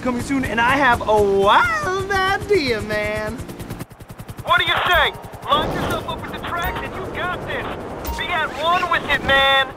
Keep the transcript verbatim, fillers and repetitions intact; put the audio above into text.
coming soon, and I have a wild idea, man. What do you say? Line yourself up with the tracks and you got this. Be at one with it, man.